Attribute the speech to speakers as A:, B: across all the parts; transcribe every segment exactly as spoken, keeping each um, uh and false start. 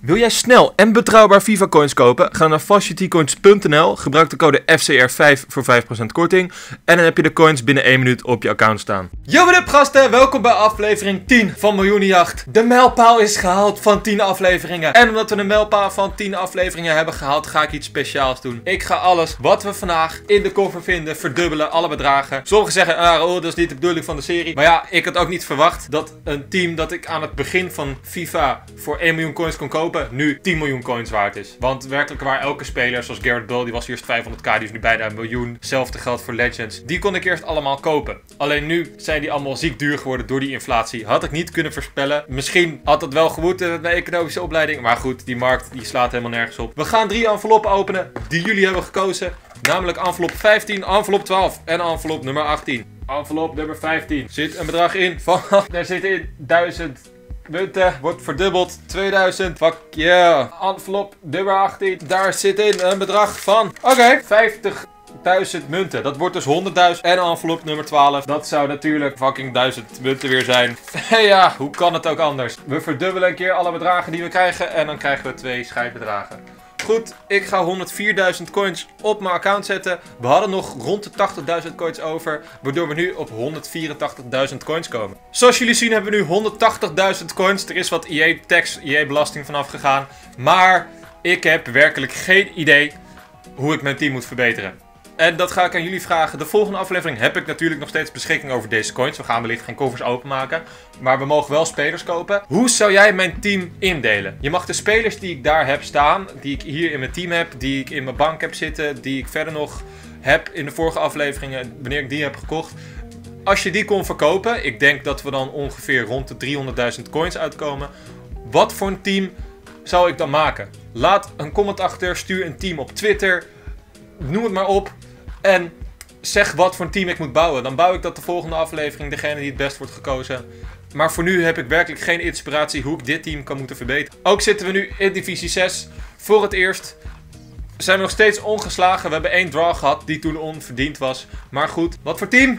A: Wil jij snel en betrouwbaar FIFA coins kopen? Ga naar fastcitycoins punt n l, gebruik de code F C R vijf voor vijf procent korting en dan heb je de coins binnen één minuut op je account staan. Yo, wat up gasten, welkom bij aflevering tien van Miljoenenjacht. De mijlpaal is gehaald van tien afleveringen. En omdat we een mijlpaal van tien afleveringen hebben gehaald, ga ik iets speciaals doen. Ik ga alles wat we vandaag in de koffer vinden verdubbelen, alle bedragen. Sommigen zeggen, ah oh, dat is niet de bedoeling van de serie. Maar ja, ik had ook niet verwacht dat een team dat ik aan het begin van FIFA voor één miljoen coins kon kopen, nu tien miljoen coins waard is. Want werkelijk waar elke speler, zoals Gareth Bale, die was eerst vijfhonderd k, die is nu bijna een miljoen. Hetzelfde geldt voor Legends. Die kon ik eerst allemaal kopen. Alleen nu zijn die allemaal ziek duur geworden door die inflatie. Had ik niet kunnen voorspellen. Misschien had het wel gewoed in mijn economische opleiding. Maar goed, die markt die slaat helemaal nergens op. We gaan drie enveloppen openen die jullie hebben gekozen. Namelijk envelop vijftien, envelop twaalf en envelop nummer achttien. Envelop nummer vijftien zit een bedrag in van... Daar zit in duizend munten. Wordt verdubbeld. tweeduizend. Fuck yeah. Envelop nummer achttien. Daar zit in een bedrag van... Oké. Okay, vijftigduizend munten. Dat wordt dus honderdduizend. En envelop nummer twaalf. Dat zou natuurlijk fucking duizend munten weer zijn. Ja, hoe kan het ook anders? We verdubbelen een keer alle bedragen die we krijgen. En dan krijgen we twee scheidbedragen. Goed, ik ga honderdvierduizend coins op mijn account zetten. We hadden nog rond de tachtigduizend coins over, waardoor we nu op honderdvierentachtigduizend coins komen. Zoals jullie zien hebben we nu honderdtachtigduizend coins. Er is wat I E-tax, I E-belasting vanaf gegaan. Maar ik heb werkelijk geen idee hoe ik mijn team moet verbeteren. En dat ga ik aan jullie vragen. De volgende aflevering heb ik natuurlijk nog steeds beschikking over deze coins. We gaan wellicht geen koffers openmaken. Maar we mogen wel spelers kopen. Hoe zou jij mijn team indelen? Je mag de spelers die ik daar heb staan, die ik hier in mijn team heb, die ik in mijn bank heb zitten, die ik verder nog heb in de vorige afleveringen, wanneer ik die heb gekocht. Als je die kon verkopen, ik denk dat we dan ongeveer rond de driehonderdduizend coins uitkomen. Wat voor een team zou ik dan maken? Laat een comment achter, stuur een team op Twitter. Noem het maar op. En zeg wat voor een team ik moet bouwen. Dan bouw ik dat de volgende aflevering, degene die het best wordt gekozen. Maar voor nu heb ik werkelijk geen inspiratie hoe ik dit team kan moeten verbeteren. Ook zitten we nu in divisie zes. Voor het eerst zijn we nog steeds ongeslagen. We hebben één draw gehad die toen onverdiend was. Maar goed, wat voor team?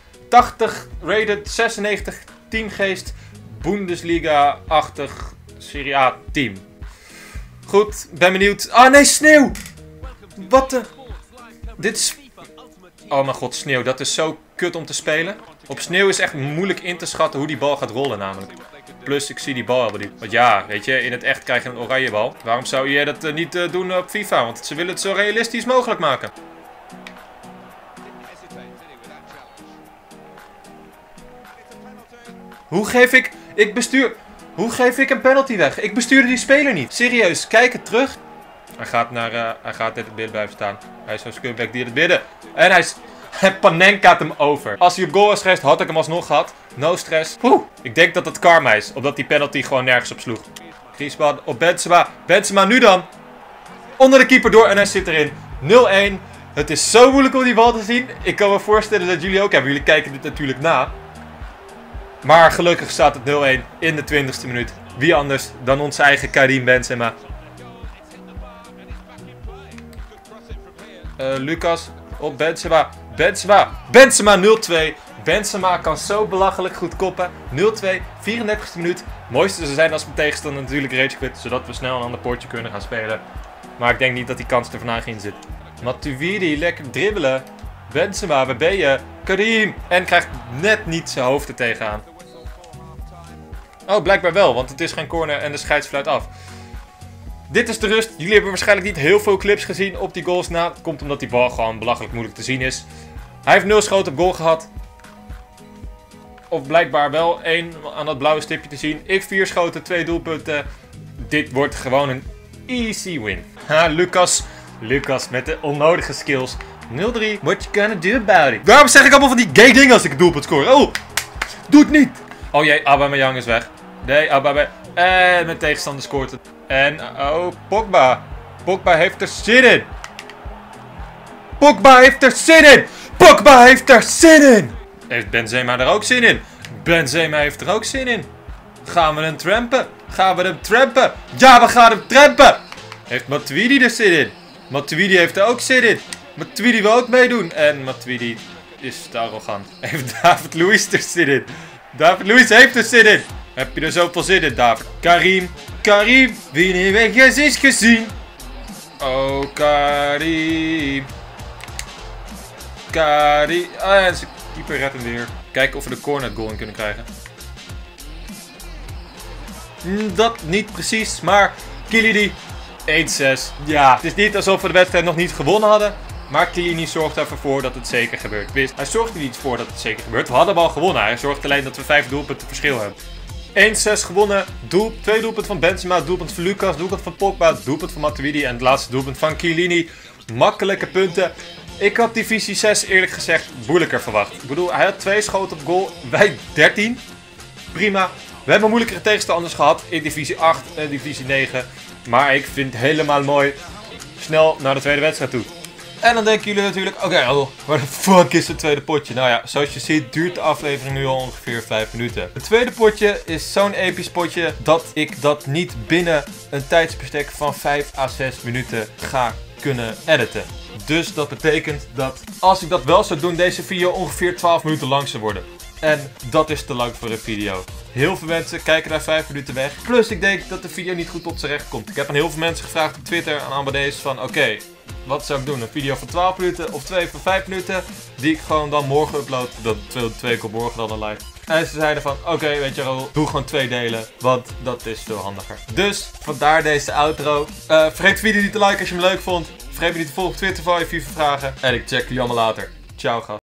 A: tachtig rated, zesennegentig teamgeest. Bundesliga-achtig Serie A team. Goed, ben benieuwd. Ah nee, sneeuw! Wat de... Dit is... Oh mijn god, sneeuw. Dat is zo kut om te spelen. Op sneeuw is echt moeilijk in te schatten hoe die bal gaat rollen namelijk. Plus, ik zie die bal helemaal niet. Want ja, weet je, in het echt krijg je een oranje bal. Waarom zou jij dat uh, niet uh, doen op FIFA? Want ze willen het zo realistisch mogelijk maken. Hoe geef ik... Ik bestuur... Hoe geef ik een penalty weg? Ik bestuurde die speler niet. Serieus, kijk het terug. Hij gaat naar... Uh, hij gaat net in het midden blijven staan. Hij is zo'n scumbag die in het midden. En hij is... Panenkaat hem over. Als hij op goal was geweest, had ik hem alsnog gehad. No stress. Oeh. Ik denk dat het karma is. Omdat die penalty gewoon nergens op sloeg. Griezmann op Benzema. Benzema nu dan. Onder de keeper door en hij zit erin. nul één. Het is zo moeilijk om die bal te zien. Ik kan me voorstellen dat jullie ook hebben. Jullie kijken dit natuurlijk na. Maar gelukkig staat het nul één in de twintigste minuut. Wie anders dan onze eigen Karim Benzema. Uh, Lucas op Benzema. Benzema. Benzema nul twee. Benzema kan zo belachelijk goed koppen. nul twee. vierendertigste minuut. Mooiste zou zijn als mijn tegenstander natuurlijk rage quit. Zodat we snel een ander poortje kunnen gaan spelen. Maar ik denk niet dat die kans er vandaag in zit. Matuidi, lekker dribbelen. Benzema, waar ben je? Karim. En krijgt net niet zijn hoofd er tegenaan. Oh, blijkbaar wel. Want het is geen corner en de scheids fluit af. Dit is de rust. Jullie hebben waarschijnlijk niet heel veel clips gezien op die goals na. Dat komt omdat die bal gewoon belachelijk moeilijk te zien is. Hij heeft nul schoten op goal gehad. Of blijkbaar wel één aan dat blauwe stipje te zien. Ik vier schoten, twee doelpunten. Dit wordt gewoon een easy win. Ha, Lucas. Lucas met de onnodige skills. nul drie. What you gonna do about it? Waarom zeg ik allemaal van die gay dingen als ik een doelpunt score? Oh, doe het niet. Oh jee, Aubameyang is weg. Nee, Aubameyang. En mijn tegenstander scoort het. En, oh, Pogba. Pogba heeft er zin in. Pogba heeft er zin in. Pogba heeft er zin in. Heeft Benzema er ook zin in? Benzema heeft er ook zin in. Gaan we hem trampen? Gaan we hem trampen? Ja, we gaan hem trampen. Heeft Matuidi er zin in? Matuidi heeft er ook zin in. Matuidi wil ook meedoen. En Matuidi is te arrogant. Heeft David Luiz er zin in? David Luiz heeft er zin in. Heb je er zoveel zin in, David? Karim, Karim, wie niet weg is, is gezien. Oh, Karim. Karim. Ah, ja, zijn keeper redt hem weer. Kijken of we de corner goal in kunnen krijgen. Dat niet precies, maar Chiellini één zes. Ja, het is niet alsof we de wedstrijd nog niet gewonnen hadden. Maar Chiellini zorgt ervoor dat het zeker gebeurt. Wist, hij zorgt er niet voor dat het zeker gebeurt. We hadden wel gewonnen. Hij zorgt alleen dat we vijf doelpunten verschil hebben. één zes gewonnen. Doel, twee doelpunten van Benzema, doelpunt van Lucas, doelpunt van Pogba, doelpunt van Matuidi en het laatste doelpunt van Chiellini. Makkelijke punten. Ik had divisie zes eerlijk gezegd moeilijker verwacht. Ik bedoel, hij had twee schoten op goal, wij dertien. Prima. We hebben moeilijkere tegenstanders gehad in divisie acht en divisie negen. Maar ik vind het helemaal mooi. Snel naar de tweede wedstrijd toe. En dan denken jullie natuurlijk, oké, okay, oh, waar de fuck is het tweede potje? Nou ja, zoals je ziet duurt de aflevering nu al ongeveer vijf minuten. Het tweede potje is zo'n episch potje dat ik dat niet binnen een tijdsbestek van vijf à zes minuten ga kunnen editen. Dus dat betekent dat als ik dat wel zou doen, deze video ongeveer twaalf minuten lang zou worden. En dat is te lang voor een video. Heel veel mensen kijken daar vijf minuten weg. Plus ik denk dat de video niet goed tot z'n recht komt. Ik heb aan heel veel mensen gevraagd op Twitter aan Amadeus van oké, okay, wat zou ik doen? Een video van twaalf minuten of twee van vijf minuten die ik gewoon dan morgen upload. Dat twee, twee komt morgen dan een live. En ze zeiden van oké, okay, weet je wel, doe gewoon twee delen. Want dat is veel handiger. Dus vandaar deze outro. Uh, vergeet de video niet te liken als je hem leuk vond. Vergeet me niet te volgen op Twitter voor je FIFA vragen. En ik check jullie allemaal later. Ciao gast.